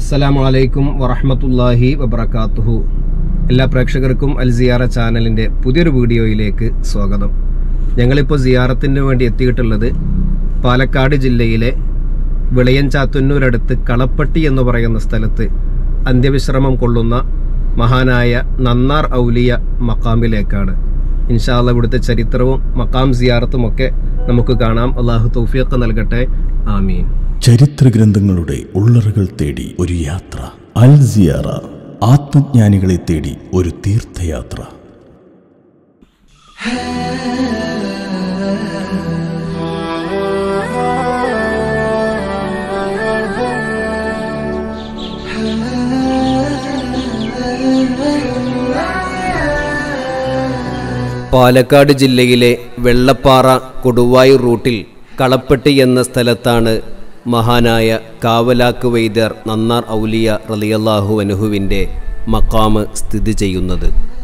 അസ്സലാമു അലൈക്കും വറഹ്മത്തുള്ളാഹി വബറകാതുഹു. എല്ലാ പ്രേക്ഷകർക്കും അൽ സിയാറ ചാനലിൻ്റെ പുതിയൊരു വീഡിയോയിലേക്ക് സ്വാഗതം. ഞങ്ങളിപ്പോൾ സിയാറത്തിന് വേണ്ടി എത്തിയിട്ടുള്ളത് പാലക്കാട് ജില്ലയിലെ വിളയൻചാത്തുന്നൂരടുത്ത് കളപ്പട്ടി എന്ന് പറയുന്ന സ്ഥലത്ത് അന്ത്യവിശ്രമം കൊള്ളുന്ന മഹാനായ നന്നാർ ഔലിയ മക്കാമിലേക്കാണ്. ഇൻഷാ അല്ലാഹ് ഇവിടുത്തെ ചരിത്രവും മക്കാം സിയാറത്തുമൊക്കെ നമുക്ക് കാണാം. അള്ളാഹു തൗഫീഖ് നൽകട്ടെ, ആമീൻ. ചരിത്ര ഗ്രന്ഥങ്ങളുടെ ഉള്ളറുകൾ തേടി ഒരു യാത്ര. അൽ സിയാറ, ആത്മജ്ഞാനികളെ തേടി ഒരു തീർത്ഥയാത്ര. പാലക്കാട് ജില്ലയിലെ വെള്ളപ്പാറ കൊടുവായൂർ റൂട്ടിൽ കളപ്പട്ടി എന്ന സ്ഥലത്താണ് മഹാനായ കാവലാക്ക് വൈദ്യർ നന്നാർ ഔലിയ റളിയല്ലാഹു അൻഹുവിൻ്റെ മക്കാമ് സ്ഥിതി ചെയ്യുന്നത്.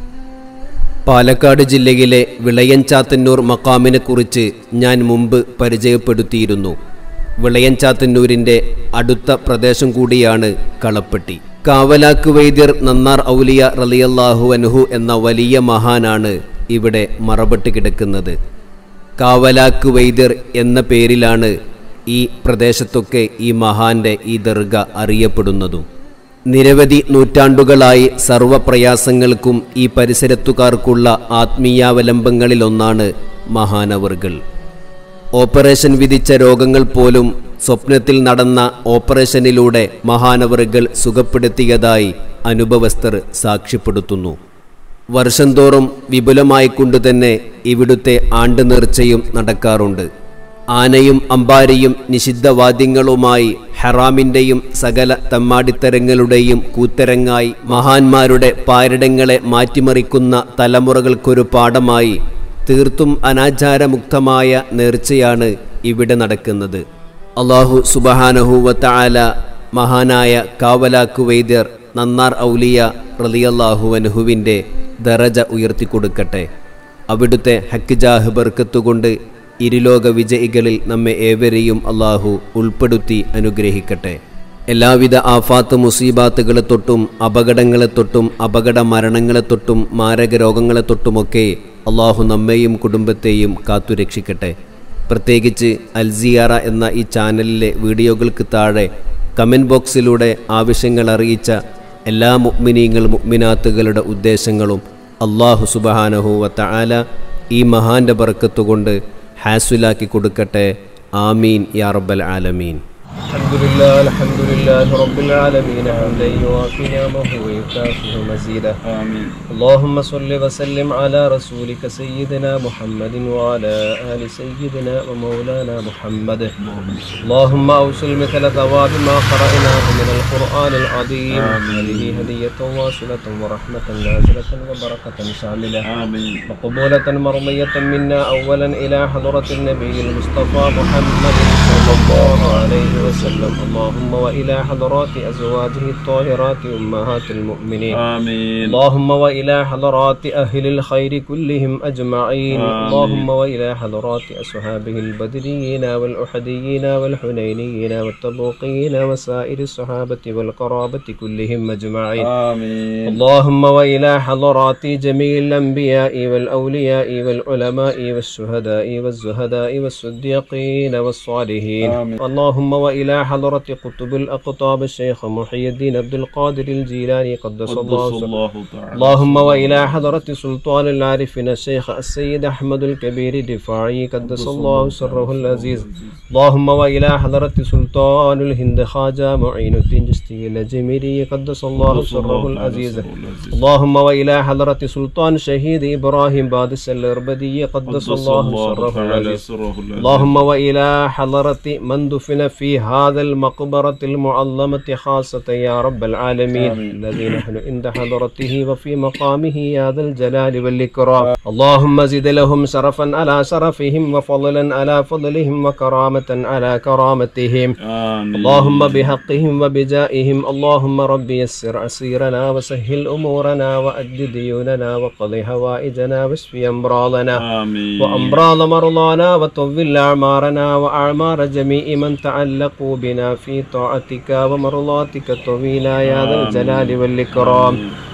പാലക്കാട് ജില്ലയിലെ വിളയൻചാത്തന്നൂർ മക്കാമിനെ കുറിച്ച് ഞാൻ മുമ്പ് പരിചയപ്പെടുത്തിയിരുന്നു. വിളയൻചാത്തന്നൂരിൻ്റെ അടുത്ത പ്രദേശം കൂടിയാണ് കളപ്പട്ടി. കാവലാക്ക് വൈദ്യർ നന്നാർ ഔലിയ റളിയല്ലാഹു അൻഹു എന്ന വലിയ മഹാനാണ് ഇവിടെ മറപ്പെട്ട് കിടക്കുന്നത്. കാവലാക്ക് വൈദ്യർ എന്ന പേരിലാണ് ഈ പ്രദേശത്തൊക്കെ ഈ മഹാന്റെ ഈ ദർഗ അറിയപ്പെടുന്നതും. നിരവധി നൂറ്റാണ്ടുകളായി സർവപ്രയാസങ്ങൾക്കും ഈ പരിസരത്തുകാർക്കുള്ള ആത്മീയാവലംബങ്ങളിലൊന്നാണ് മഹാനവറുകൾ. ഓപ്പറേഷൻ വിധിച്ച രോഗങ്ങൾ പോലും സ്വപ്നത്തിൽ നടന്ന ഓപ്പറേഷനിലൂടെ മഹാനവറുകൾ സുഖപ്പെടുത്തിയതായി അനുഭവസ്ഥർ സാക്ഷ്യപ്പെടുത്തുന്നു. വർഷം തോറും വിപുലമായിക്കൊണ്ടുതന്നെ ഇവിടുത്തെ ആണ്ട് നേർച്ചയും നടക്കാറുണ്ട്. ആനയും അമ്പാരിയും നിഷിദ്ധവാദ്യങ്ങളുമായി ഹറാമിൻ്റെയും സകല തമ്മാടിത്തരങ്ങളുടെയും കൂത്തരങ്ങായി മഹാന്മാരുടെ പാരിടങ്ങളെ മാറ്റിമറിക്കുന്ന തലമുറകൾക്കൊരു പാഠമായി തീർത്തും അനാചാരമുക്തമായ നേർച്ചയാണ് ഇവിടെ നടക്കുന്നത്. അല്ലാഹു സുബ്ഹാനഹു വ തആല മഹാനായ കാവലാക്ക് വൈദ്യർ നന്നാർ ഔലിയ റളിയല്ലാഹു അൻഹുവിൻ്റെ ദറജ ഉയർത്തിക്കൊടുക്കട്ടെ. അവിടുത്തെ ഹക്ക് ജാഹ് ബർക്കത്തുകൊണ്ട് ഇരുലോക വിജയികളിൽ നമ്മെ ഏവരെയും അള്ളാഹു ഉൾപ്പെടുത്തി അനുഗ്രഹിക്കട്ടെ. എല്ലാവിധ ആഫാത്ത് മുസീബാത്തുകളെ തൊട്ടും അപകടങ്ങളെ തൊട്ടും അപകട മരണങ്ങളെ തൊട്ടും മാരക രോഗങ്ങളെ തൊട്ടുമൊക്കെ അള്ളാഹു നമ്മെയും കുടുംബത്തെയും കാത്തുരക്ഷിക്കട്ടെ. പ്രത്യേകിച്ച് അൽ സിയാറ എന്ന ഈ ചാനലിലെ വീഡിയോകൾക്ക് താഴെ കമൻറ്റ് ബോക്സിലൂടെ ആവശ്യങ്ങൾ അറിയിച്ച എല്ലാ മുഅ്മിനീങ്ങൾ മുഅ്മിനാത്തുകളുടെ ഉദ്ദേശങ്ങളും അല്ലാഹു സുബ്ഹാനഹു വ തആല ഈ മഹാന്റെ ബർക്കത്തുകൊണ്ട് ഹാസുലാക്കി കൊടുക്കട്ടെ. ആമീൻ യാ റബ്ബൽ ആലമീൻ. അൽഹംദുലില്ലാഹി റബ്ബിൽ ആലമീൻ ഹംദൻ യുവാഫി നിഅമഹു വയുകാഫിഹു മസീദ. ആമീൻ. അല്ലാഹുമ്മ സ്വല്ലി വസല്ലിം അലാ റസൂലിക സയ്യിദിനാ മുഹമ്മദിൻ വഅലാ ആലി സയ്യിദിനാ വമൗലാനാ മുഹമ്മദ്. അല്ലാഹുമ്മ ഔസിൽ മിഥല തവാബി മാ ഖറഅനാഹു മിനൽ ഖുർആനിൽ അദീം. ഹദിഹി ഹദിയത്തുൻ വാസിലത്തുൻ വറഹ്മത്തുൻ നാസിലത്തുൻ വബറകത്തുൻ ശാമില. ആമീൻ. മഖബൂലത്തുൻ മർദിയത്തുൻ മിന്നാ അവ്വലൻ ഇലാ ഹദറത്തിൻ നബിയിൽ മുസ്തഫ മുഹമ്മദ് സ്വല്ലല്ലാഹു അലൈഹി وسلم. اللهم وإلى حضرات أزواجه الطاهرات أمهات المؤمنين. آمين. اللهم وإلى حضرات أهل الخير كلهم أجمعين. اللهم وإلى حضرات أصحابه البدريين والأحديين والحنينيين والتبوقيين وسائر الصحابة والقرابة كلهم أجمعين. آمين. اللهم وإلى حضرات جميع الأنبياء والأولياء والعلماء والشهداء والزهداء والصديقين والصالحين. آمين. اللهم وإلى حضرة قطب الأقطاب الشيخ محي الدين عبد القادر الجيلاني قدس الله تعالى. اللهم وإلى حضرة سلطان العارفين الشيخ السيد أحمد الكبير الدفاعي قدس الله سره العزيز. اللهم وإلى حضرة سلطان الهند خواجة معين الدين جستي الأجميري قدس الله سره العزيز. اللهم وإلى حضرة سلطان شهيد إبراهيم بادس الأربدي قدس الله سره العزيز. اللهم وإلى حضرة من دفن في هذا المقبرة المعظمة خاصة يا رب العالمين. الذي نحن عند حضرته وفي مقامه يا ذا الجلال والإكرام. اللهم زد لهم شرفا على شرفهم وفضلا على فضلهم وكرامة على كرامتهم. اللهم بحقهم وبجائهم. اللهم ربي يسر عسيرنا وسهل أمورنا وأجد ديوننا وقضي هوائجنا واشف أمراضنا وأمراض مرضانا وطول أعمارنا وأعمار جميع من تعلقوا بنا في طاعتك ومرضاتك الطويلة يا ذا الجلال والإكرام.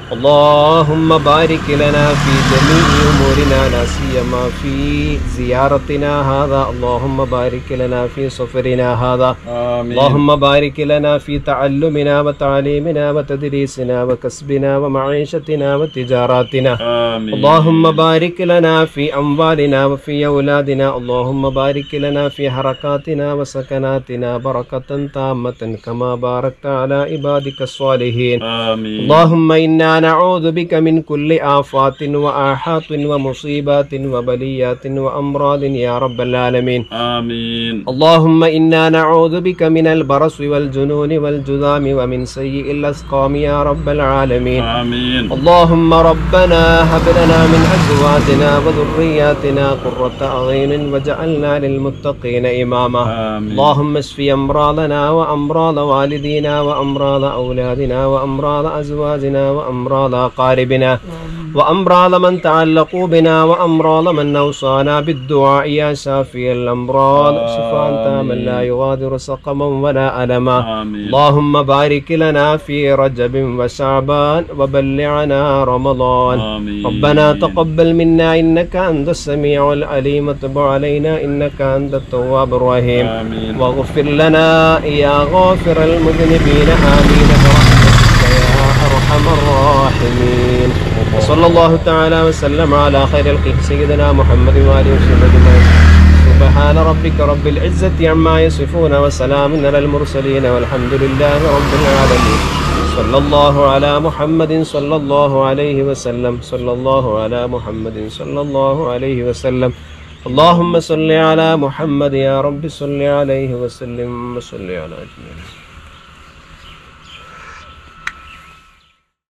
اللهم بارك لنا في جميع أمورنا لا سيما في زيارتنا هذا. اللهم بارك لنا في سفرنا هذا. اللهم بارك لنا في تعلمنا وتعليمنا وتدريسنا وكسبنا ومعيشتنا وتجاراتنا. اللهم بارك لنا في أموالنا وفي أولادنا. اللهم بارك لنا في حركاتنا وسكناتنا بركة تامة كما باركت على عبادك الصالحين. اللهم إنا نعوذ بك من كل آفات وآحات ومصيبات وبليات وأمراض يا رب العالمين. آمين. اللهم إنا نعوذ بك من البرص والجنون والجذام ومن سيء الأسقام يا رب العالمين. آمين. اللهم ربنا هب لنا من أزواجنا وذرياتنا قرة أعين وجعلنا للمتقين إماما. اللهم اشف أمراضنا وأمراض والدينا وأمراض أولادنا وأمراض أزواجنا وأمراض أقاربنا وأمراض من تعلقوا بنا وأمراض من أوصانا بالدعاء يا شافي الأمراض شفاء تاما لا يغادر سقما ولا ألما. اللهم بارك لنا في رجب وشعبان وبلغنا رمضان. ربنا تقبل منا إنك أنت السميع العليم وتب علينا إنك أنت التواب الرحيم. واغفر لنا يا غافر المذنبين آمين برحمتك يا أرحم الراحمين. وصلى الله تعالى وسلم على خير الخلق سيدنا محمد وآله وصحبه أجمعين. سبحان ربك رب العزة عما يصفون وسلام على المرسلين والحمد لله رب العالمين. صلى الله على محمد صلى الله عليه وسلم. صلى الله على محمد صلى الله عليه وسلم. اللهم صل على محمد يا رب صل عليه وسلم وصل على أجمعين.